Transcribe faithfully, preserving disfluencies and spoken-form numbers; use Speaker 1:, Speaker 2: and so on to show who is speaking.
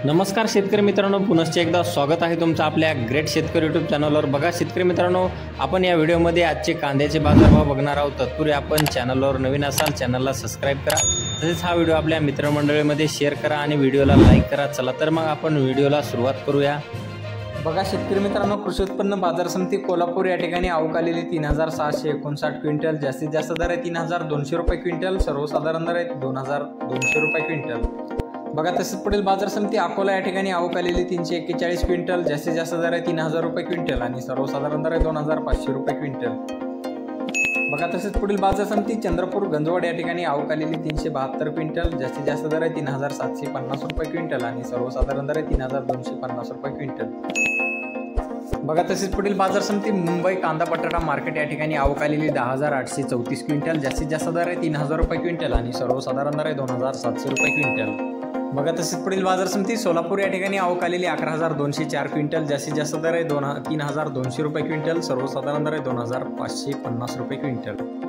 Speaker 1: नमस्कार शेतकरी मित्रांनो, पुनश्च एकदा स्वागत आहे तुमचं आपल्या ग्रेट शेतकरी यूट्यूब चॅनलवर। बघा शेतकरी मित्रांनो, आपण या व्हिडिओमध्ये आजचे कांद्याचे बाजारभाव बघणार आहोत। तत्पूर्वी आपण चॅनलवर नवीन असाल चॅनलला सबस्क्राइब करा, तसेच हा व्हिडिओ आपल्या मित्रमंडळीमध्ये शेअर करा आणि व्हिडिओला लाईक करा। चला तर मग आपण व्हिडिओला सुरुवात करूया। बघा शेतकरी मित्रांनो, कृषी उत्पन्न बाजार समिती कोल्हापूर या ठिकाणी आवक आलेली तीन हजार सहाशे एकोणसाठ क्विंटल। जास्तीत जास्त दर आहे तीन हजार दोनशे रुपये क्विंटल, सर्वसाधारण दर आहे दोन हजार दोनशे रुपये क्विंटल। बघा तसेच पुढील बाजार समिती अकोला या ठिकाणी आवक आलेली तीनशे एक्केचाळीस क्विंटल। जास्तीत जास्त दर आहे तीन हजार रुपये क्विंटल आणि सर्वसाधारण दर आहे दोन हजार पाचशे रुपये क्विंटल। बघा तसेच पुढील बाजार समिती चंद्रपूर गंजवाड या ठिकाणी आवक आलेली तीनशे बहात्तर क्विंटल। जास्तीत जास्त दर आहे तीन हजार सातशे पन्नास रुपये क्विंटल आणि सर्वसाधारण दर आहे तीन हजार दोनशे पन्नास रुपये क्विंटल। बघा तसेच पुढील बाजार समिती मुंबई कांदा बटाटा मार्केट या ठिकाणी आवक आलेली दहा हजार आठशे चौतीस क्विंटल। जास्तीत जास्त दर आहे तीन हजार रुपये क्विंटल आणि सर्वसाधारण दर आहे दोन हजार सातशे रुपये क्विंटल। बघा तसेच पुढील बाजार समिती सोलापूर या ठिकाणी आवक आलेली अकरा हजार दोनशे चार क्विंटल। जास्तीत जास्त दर आहे दोन तीन हजार दोनशे रुपये क्विंटल, सर्वसाधारण दर आहे दोन हजार पाचशे पन्नास रुपये क्विंटल।